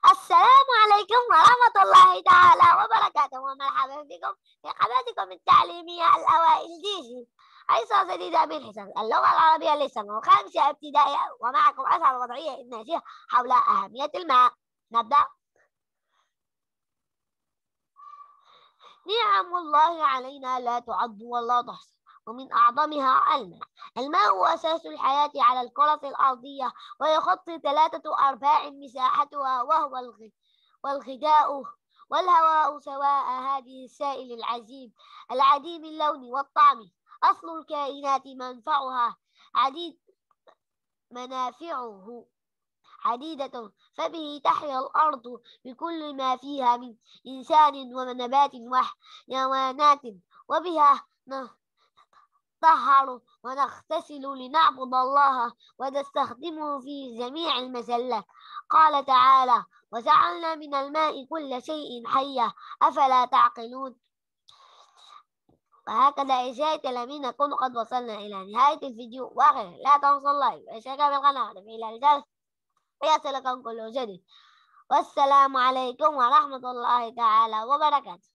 السلام عليكم ورحمة الله تعالى وبركاته، ومرحبا بكم في قناتكم التعليمية الأوائل جيجي. حصة جديدة من حصص اللغة العربية للسنة الخامسة ابتدائية، ومعكم أسعد وضعية الناشئة حول أهمية الماء. نبدأ. نعم الله علينا لا تعد ولا تحصى، ومن أعظمها الماء. الماء هو أساس الحياة على الكرة الأرضية، ويغطي 3/4 مساحتها، وهو والغذاء والهواء، سواء هذه السائل العذيب العديم اللون والطعم. أصل الكائنات منافعه عديدة، فبه تحيا الأرض بكل ما فيها من إنسان ونبات وحيوانات، وبها نطهر ونغتسل لنعبد الله ونستخدمه في جميع المسلات. قال تعالى: وجعلنا من الماء كل شيء حي، أفلا تعقلون. وهكذا أعزائي التلاميذ نكون قد وصلنا إلى نهاية الفيديو، وآخر لا تنسوا اللايك والاشتراك في القناة وتفعيل الجرس ليصلكم كل جديد. والسلام عليكم ورحمة الله تعالى وبركاته.